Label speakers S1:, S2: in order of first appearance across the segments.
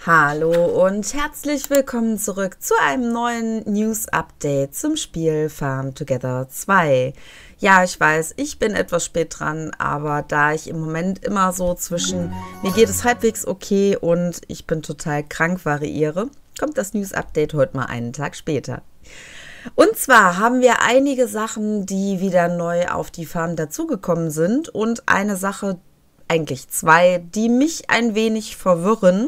S1: Hallo und herzlich willkommen zurück zu einem neuen News-Update zum Spiel Farm Together 2. Ja, ich weiß, ich bin etwas spät dran, aber da ich im Moment immer so zwischen mir geht es halbwegs okay und ich bin total krank variiere, kommt das News-Update heute mal einen Tag später. Und zwar haben wir einige Sachen, die wieder neu auf die Farm dazugekommen sind und eine Sache, eigentlich zwei, die mich ein wenig verwirren.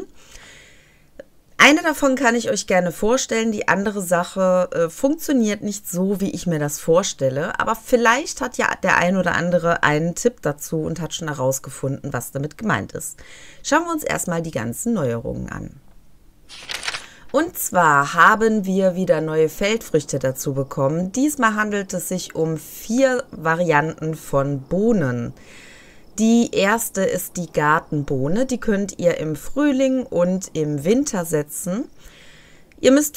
S1: Eine davon kann ich euch gerne vorstellen, die andere Sache funktioniert nicht so, wie ich mir das vorstelle, aber vielleicht hat ja der ein oder andere einen Tipp dazu und hat schon herausgefunden, was damit gemeint ist. Schauen wir uns erstmal die ganzen Neuerungen an. Und zwar haben wir wieder neue Feldfrüchte dazu bekommen. Diesmal handelt es sich um 4 Varianten von Bohnen. Die erste ist die Gartenbohne, die könnt ihr im Frühling und im Winter setzen. Ihr müsst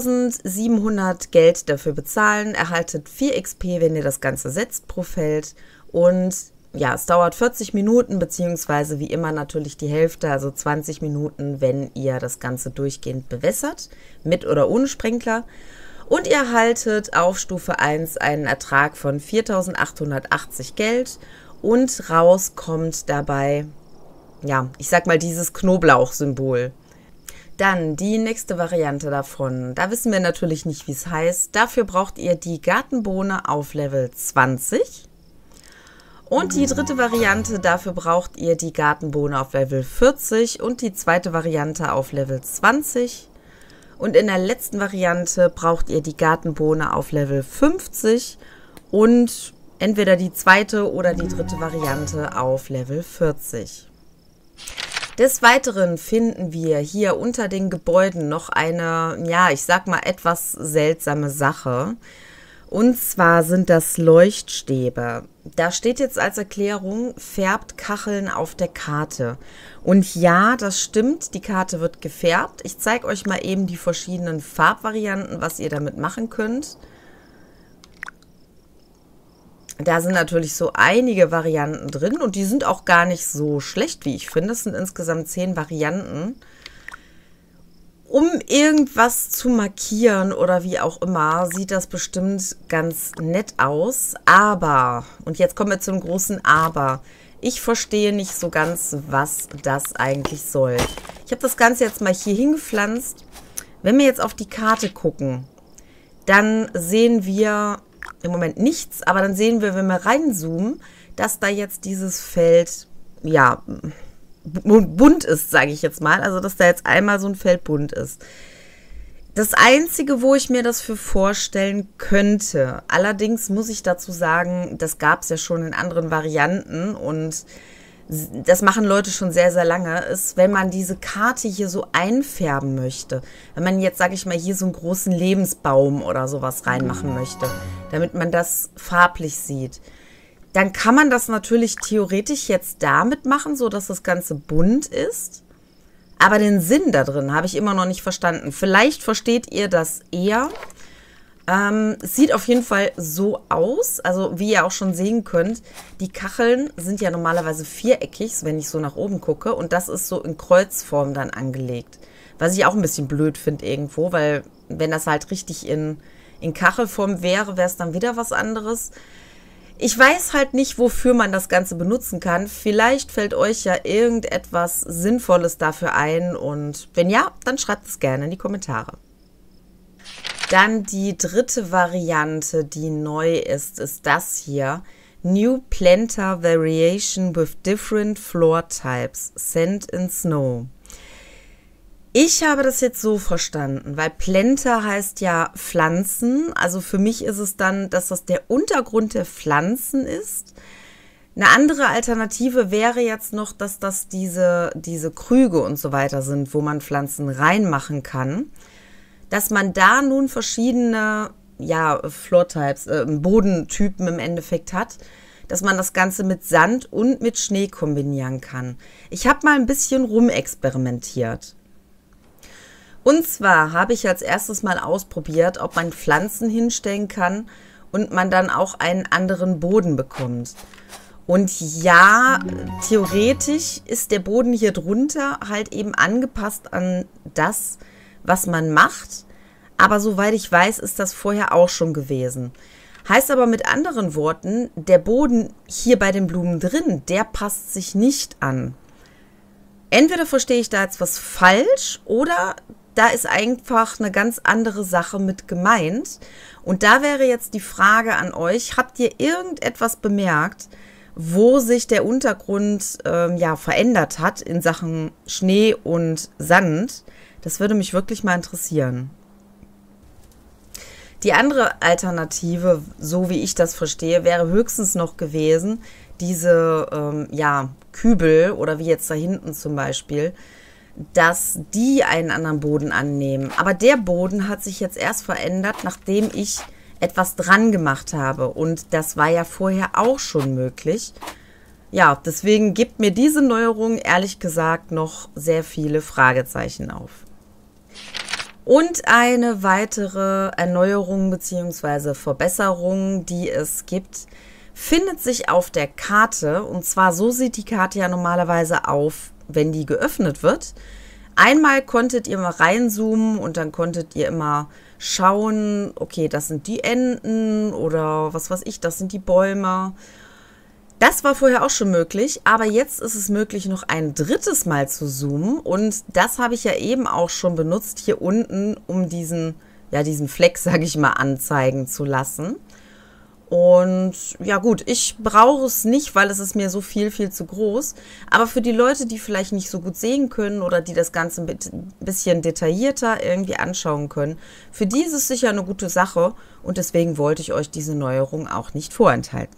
S1: 4700 Geld dafür bezahlen, erhaltet 4 XP, wenn ihr das Ganze setzt pro Feld. Und ja, es dauert 40 Minuten, beziehungsweise wie immer natürlich die Hälfte, also 20 Minuten, wenn ihr das Ganze durchgehend bewässert, mit oder ohne Sprenkler. Und ihr erhaltet auf Stufe 1 einen Ertrag von 4880 Geld. Und raus kommt dabei, ja, ich sag mal dieses Knoblauchsymbol. Dann die nächste Variante davon. Da wissen wir natürlich nicht, wie es heißt. Dafür braucht ihr die Gartenbohne auf Level 20. Und die dritte Variante, dafür braucht ihr die Gartenbohne auf Level 40 und die zweite Variante auf Level 20. Und in der letzten Variante braucht ihr die Gartenbohne auf Level 50 und entweder die zweite oder die dritte Variante auf Level 40. Des Weiteren finden wir hier unter den Gebäuden noch eine, ja, ich sag mal etwas seltsame Sache. Und zwar sind das Leuchtstäbe. Da steht jetzt als Erklärung, färbt Kacheln auf der Karte. Und ja, das stimmt, die Karte wird gefärbt. Ich zeige euch mal eben die verschiedenen Farbvarianten, was ihr damit machen könnt. Da sind natürlich so einige Varianten drin und die sind auch gar nicht so schlecht, wie ich finde. Es sind insgesamt 10 Varianten. Um irgendwas zu markieren oder wie auch immer, sieht das bestimmt ganz nett aus. Aber, und jetzt kommen wir zum großen Aber, ich verstehe nicht so ganz, was das eigentlich soll. Ich habe das Ganze jetzt mal hier hingepflanzt. Wenn wir jetzt auf die Karte gucken, dann sehen wir im Moment nichts, aber dann sehen wir, wenn wir reinzoomen, dass da jetzt dieses Feld, ja, bunt ist, sage ich jetzt mal. Also, dass da jetzt einmal so ein Feld bunt ist. Das Einzige, wo ich mir das für vorstellen könnte, allerdings muss ich dazu sagen, das gab es ja schon in anderen Varianten und das machen Leute schon sehr, sehr lange, ist, wenn man diese Karte hier so einfärben möchte. Wenn man jetzt, sage ich mal, hier so einen großen Lebensbaum oder sowas reinmachen möchte, damit man das farblich sieht. Dann kann man das natürlich theoretisch jetzt damit machen, so dass das Ganze bunt ist. Aber den Sinn da drin habe ich immer noch nicht verstanden. Vielleicht versteht ihr das eher. Es sieht auf jeden Fall so aus, also wie ihr auch schon sehen könnt, die Kacheln sind ja normalerweise viereckig, wenn ich so nach oben gucke, und das ist so in Kreuzform dann angelegt. Was ich auch ein bisschen blöd finde irgendwo, weil wenn das halt richtig in Kachelform wäre, wäre es dann wieder was anderes. Ich weiß halt nicht, wofür man das Ganze benutzen kann. Vielleicht fällt euch ja irgendetwas Sinnvolles dafür ein und wenn ja, dann schreibt es gerne in die Kommentare. Dann die dritte Variante, die neu ist das hier. New Planter Variation with different floor types. Sand and Snow. Ich habe das jetzt so verstanden, weil Planter heißt ja Pflanzen. Also für mich ist es dann, dass das der Untergrund der Pflanzen ist. Eine andere Alternative wäre jetzt noch, dass das diese Krüge und so weiter sind, wo man Pflanzen reinmachen kann. Dass man da nun verschiedene, ja, Floor-Types, Bodentypen im Endeffekt hat, dass man das Ganze mit Sand und mit Schnee kombinieren kann. Ich habe mal ein bisschen rumexperimentiert. Und zwar habe ich als erstes mal ausprobiert, ob man Pflanzen hinstellen kann und man dann auch einen anderen Boden bekommt. Und ja, theoretisch ist der Boden hier drunter halt eben angepasst an das, was man macht. Aber soweit ich weiß, ist das vorher auch schon gewesen. Heißt aber mit anderen Worten, der Boden hier bei den Blumen drin, der passt sich nicht an. Entweder verstehe ich da jetzt was falsch oder da ist einfach eine ganz andere Sache mit gemeint. Und da wäre jetzt die Frage an euch, habt ihr irgendetwas bemerkt, wo sich der Untergrund ja, verändert hat in Sachen Schnee und Sand? Das würde mich wirklich mal interessieren. Die andere Alternative, so wie ich das verstehe, wäre höchstens noch gewesen, diese ja, Kübel oder wie jetzt da hinten zum Beispiel, dass die einen anderen Boden annehmen. Aber der Boden hat sich jetzt erst verändert, nachdem ich etwas dran gemacht habe. Und das war ja vorher auch schon möglich. Ja, deswegen gibt mir diese Neuerung ehrlich gesagt noch sehr viele Fragezeichen auf. Und eine weitere Erneuerung bzw. Verbesserung, die es gibt, findet sich auf der Karte. Und zwar so sieht die Karte ja normalerweise auf, wenn die geöffnet wird. Einmal konntet ihr mal reinzoomen und dann konntet ihr immer schauen, okay, das sind die Enten oder was weiß ich, das sind die Bäume. Das war vorher auch schon möglich, aber jetzt ist es möglich, noch ein drittes Mal zu zoomen. Und das habe ich ja eben auch schon benutzt hier unten, um diesen Fleck, sage ich mal, anzeigen zu lassen. Und ja gut, ich brauche es nicht, weil es ist mir so viel zu groß. Aber für die Leute, die vielleicht nicht so gut sehen können oder die das Ganze ein bisschen detaillierter irgendwie anschauen können, für die ist es sicher eine gute Sache. Und deswegen wollte ich euch diese Neuerung auch nicht vorenthalten.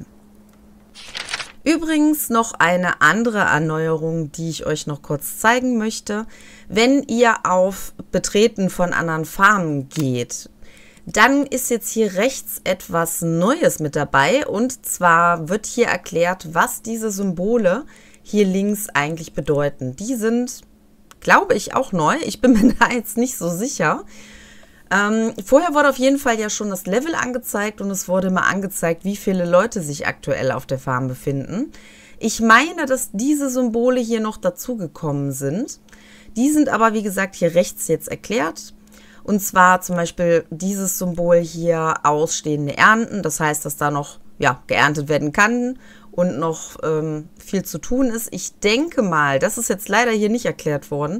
S1: Übrigens noch eine andere Erneuerung, die ich euch noch kurz zeigen möchte. Wenn ihr auf Betreten von anderen Farmen geht, dann ist jetzt hier rechts etwas Neues mit dabei. Und zwar wird hier erklärt, was diese Symbole hier links eigentlich bedeuten. Die sind, glaube ich, auch neu. Ich bin mir da jetzt nicht so sicher. Vorher wurde auf jeden Fall ja schon das Level angezeigt und es wurde mal angezeigt, wie viele Leute sich aktuell auf der Farm befinden. Ich meine, dass diese Symbole hier noch dazugekommen sind. Die sind aber, wie gesagt, hier rechts jetzt erklärt. Und zwar zum Beispiel dieses Symbol hier, ausstehende Ernten. Das heißt, dass da noch ja, geerntet werden kann und noch viel zu tun ist. Ich denke mal, das ist jetzt leider hier nicht erklärt worden.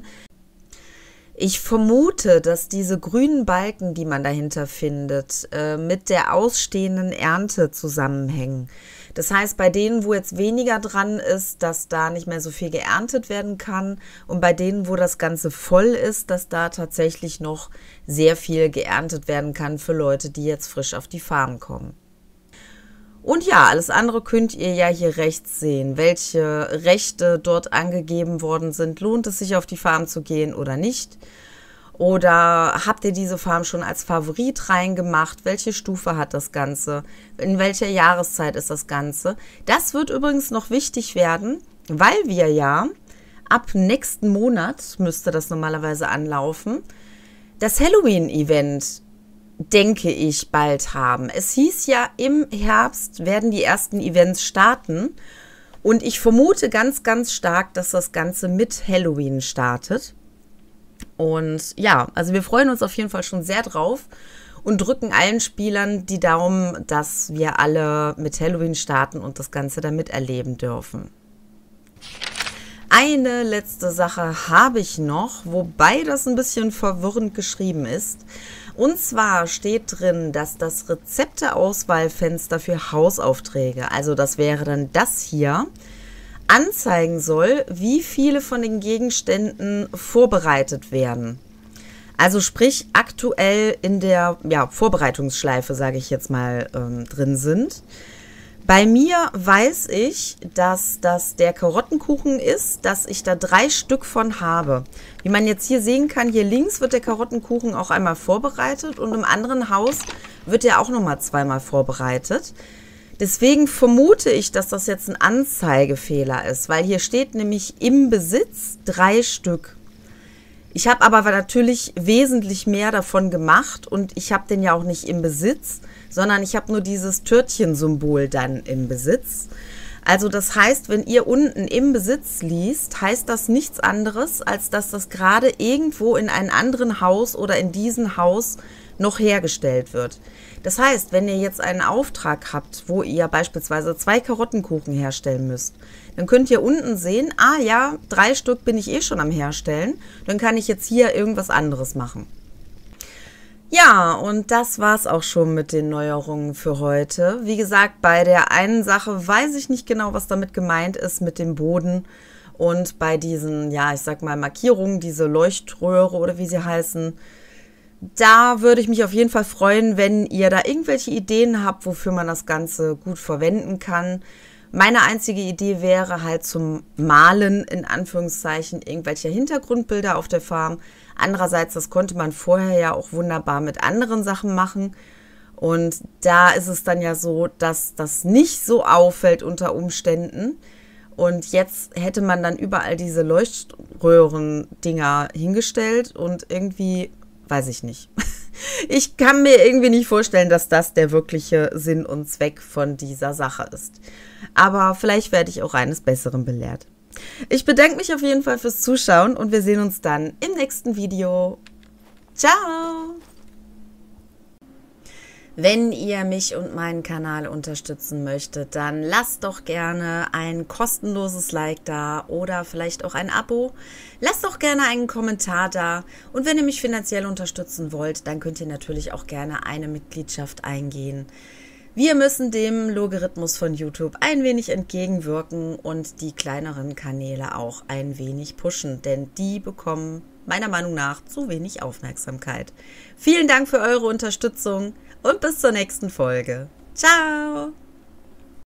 S1: Ich vermute, dass diese grünen Balken, die man dahinter findet, mit der ausstehenden Ernte zusammenhängen. Das heißt, bei denen, wo jetzt weniger dran ist, dass da nicht mehr so viel geerntet werden kann. Und bei denen, wo das Ganze voll ist, dass da tatsächlich noch sehr viel geerntet werden kann für Leute, die jetzt frisch auf die Farm kommen. Und ja, alles andere könnt ihr ja hier rechts sehen, welche Rechte dort angegeben worden sind. Lohnt es sich, auf die Farm zu gehen oder nicht? Oder habt ihr diese Farm schon als Favorit reingemacht? Welche Stufe hat das Ganze? In welcher Jahreszeit ist das Ganze? Das wird übrigens noch wichtig werden, weil wir ja ab nächsten Monat, müsste das normalerweise anlaufen, das Halloween-Event, denke ich, bald haben. Es hieß ja, im Herbst werden die ersten Events starten und ich vermute ganz, ganz stark, dass das Ganze mit Halloween startet. Und ja, also wir freuen uns auf jeden Fall schon sehr drauf und drücken allen Spielern die Daumen, dass wir alle mit Halloween starten und das Ganze dann miterleben dürfen. Eine letzte Sache habe ich noch, wobei das ein bisschen verwirrend geschrieben ist. Und zwar steht drin, dass das Rezepteauswahlfenster für Hausaufträge, also das wäre dann das hier, anzeigen soll, wie viele von den Gegenständen vorbereitet werden. Also sprich aktuell in der Vorbereitungsschleife, sage ich jetzt mal, drin sind. Bei mir weiß ich, dass das der Karottenkuchen ist, dass ich da 3 Stück von habe. Wie man jetzt hier sehen kann, hier links wird der Karottenkuchen auch einmal vorbereitet und im anderen Haus wird er auch nochmal zweimal vorbereitet. Deswegen vermute ich, dass das jetzt ein Anzeigefehler ist, weil hier steht nämlich im Besitz 3 Stück. Ich habe aber natürlich wesentlich mehr davon gemacht und ich habe den ja auch nicht im Besitz, sondern ich habe nur dieses Törtchen-Symbol dann im Besitz. Also das heißt, wenn ihr unten im Besitz liest, heißt das nichts anderes, als dass das gerade irgendwo in einem anderen Haus oder in diesem Haus noch hergestellt wird. Das heißt, wenn ihr jetzt einen Auftrag habt, wo ihr beispielsweise 2 Karottenkuchen herstellen müsst, dann könnt ihr unten sehen, ah ja, 3 Stück bin ich eh schon am Herstellen, dann kann ich jetzt hier irgendwas anderes machen. Ja, und das war's auch schon mit den Neuerungen für heute. Wie gesagt, bei der einen Sache weiß ich nicht genau, was damit gemeint ist mit dem Boden. Und bei diesen, ja, ich sag mal Markierungen, diese Leuchtröhre oder wie sie heißen, da würde ich mich auf jeden Fall freuen, wenn ihr da irgendwelche Ideen habt, wofür man das Ganze gut verwenden kann. Meine einzige Idee wäre halt zum Malen, in Anführungszeichen, irgendwelche Hintergrundbilder auf der Farm. Andererseits, das konnte man vorher ja auch wunderbar mit anderen Sachen machen. Und da ist es dann ja so, dass das nicht so auffällt unter Umständen. Und jetzt hätte man dann überall diese Leuchtröhren-Dinger hingestellt und irgendwie, weiß ich nicht. Ich kann mir irgendwie nicht vorstellen, dass das der wirkliche Sinn und Zweck von dieser Sache ist. Aber vielleicht werde ich auch eines Besseren belehrt. Ich bedanke mich auf jeden Fall fürs Zuschauen und wir sehen uns dann im nächsten Video. Ciao! Wenn ihr mich und meinen Kanal unterstützen möchtet, dann lasst doch gerne ein kostenloses Like da oder vielleicht auch ein Abo. Lasst doch gerne einen Kommentar da und wenn ihr mich finanziell unterstützen wollt, dann könnt ihr natürlich auch gerne eine Mitgliedschaft eingehen. Wir müssen dem Logarithmus von YouTube ein wenig entgegenwirken und die kleineren Kanäle auch ein wenig pushen, denn die bekommen meiner Meinung nach zu wenig Aufmerksamkeit. Vielen Dank für eure Unterstützung und bis zur nächsten Folge. Ciao!